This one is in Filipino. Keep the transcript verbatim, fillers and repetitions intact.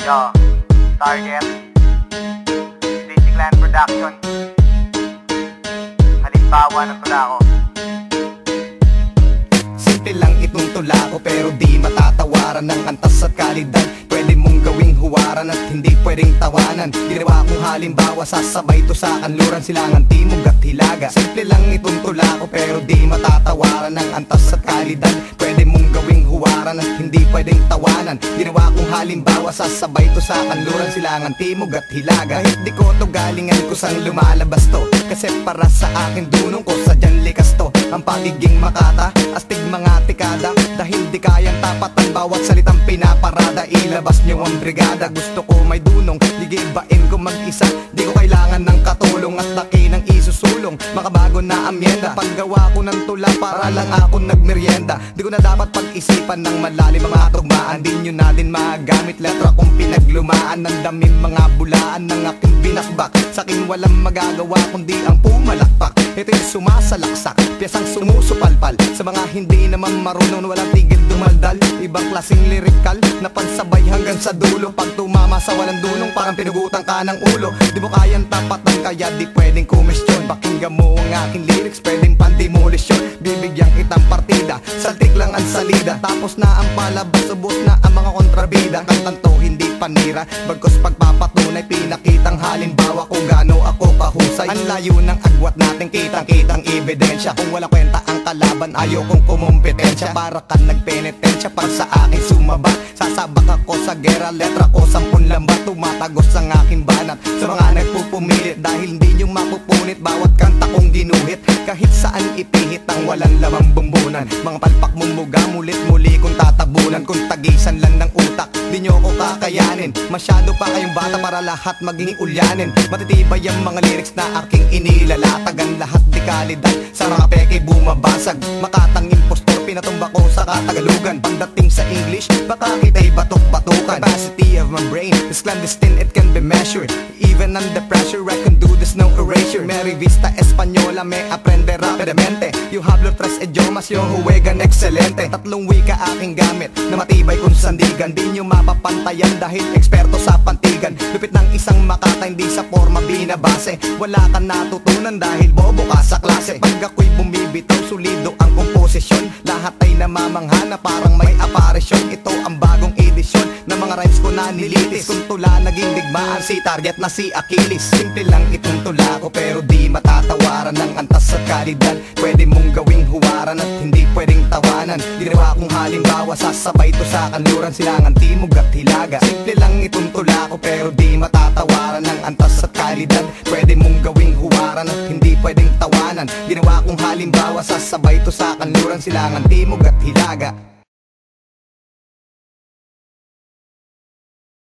Yo, Target D J Clan Production. Halimbawa ng tula ko. Simple lang itong tula ko pero di matatawaran ng antas at kalidad. Pwede mong gawing huwaran at hindi pwedeng tawanan. Ginawa kong halimbawa, sasabay to sa kanluran, silangan, timog at hilaga. Simple lang itong tula ko pero di matatawaran ng antas at kalidad. Pwede mong gawing huwaran at hindi pwedeng tawanan. Ginawa kong halimbawa, sasabay to sa kanluran, silangan, timog at hilaga. Kahit di ko to galingan ko sang lumalabas to, kasi para sa akin dunong ko sadyang likas to. Ang pagiging makata, astig mga tikada, dahil di kayang tapatan bawat salitang pinaparada. Ilabas nyo ang brigada, gusto ko may dunong, gigibain ko mag-isa. Di ko kailangan ng katulong at laki ng isusulong. Makabago na amyenda, paggawa ko ng tula para lang ako nagmeryenda. Di ko na dapat pag-isipan ng malalim mga tugmaan. Di nyo na din magamit letra kong pinaglumaan. Ng daming mga bulaan ng aking binakbak, sakin walang magagawa kundi ang pumalakpak. Ito yung sumasalaksak, piyasang sumusupalpal. Sa mga hindi naman marunong, walang tigil dumaldal. Ibang klaseng lirikal na pansabay hanggang sa dulo. Pag tumama sa walang dunong, parang pinugutan ka ng ulo. Di mo kayang tapatan kaya di pwedeng kumestyon. Pakinggan mo ang aking lyrics, pwedeng pandemolisyon. Bibigyan kitang partida, saltik lang ang salida. Tapos na ang palabas, ubos na ang mga kontrabida. Kantang to hindi panira, bagkos pagpapatunay, pinakitang halimbawa kung gaano ako kahusay. Ang layo ng agwat natin, kitang-kitang ebidensya. Kung wala kwenta ang kalaban, ayaw kong kumumpetensya. Para ka nagpenitensya, para sa akin sumaba. Sasabak ako sa gera, letra ko sampun lambat. Tumatagos ang aking banat sa mga nagpupumilit, dahil hindi nyo mapupunit bawat kanta kong ginuhit. Kahit saan ipihit ang walang lamang bumbunan, mga palpak mong muga, mulit-muli kong tatabunan. Kung tagisan lang ng utak, di nyo ko kakayanin. Masyado pa kayong bata para lahat maging ulyanin. Matitibay ang mga lyrics na aking inilalatag. Ang lahat di kalidad, sa mga peke bumabasag. Makatang impostor, pinatumba ko sa Katagalugan. Pagdating sa English, baka kita'y batok-batukan. Capacity of my brain is clandestine, it can be measured. Even under pressure, I can do this, no erasure. Mary Vista Española, me aprende rapidamente. You hablo tres idiomas, yo juegan excelente. Tatlong wika aking gamit, na matibay kung sandigan. Di nyo mapapantayan dahil eksperto sa pantigan. Lupit ng isang makata, hindi sa forma binabase. Wala ka natutunan dahil bobo ka sa klase. Pag ako'y bumibitaw, solido ang komposisyon. Lahat ay namamangha na parang may aparisyon. Ito ang bagong edisyon ng mga rhymes ko na nilitis. Kung tula naging digmaan, si Target na si Achilles. Simple lang itong tula ko pero di matatawaran ng antas at kalidad. Pwede mong gawing huwaran at hindi pwedeng tawanan. Ginawa kong halimbawa, sasabay to sa kanluran, silangan, timog at hilaga. Simple lang itong tula ko pero di matatawaran ng antas at kalidad. Pwede mong gawing huwaran at hindi pwedeng tawanan. Ginawa kong halimbawa, sasabay to sa kanluran, silangan, timog at hilaga.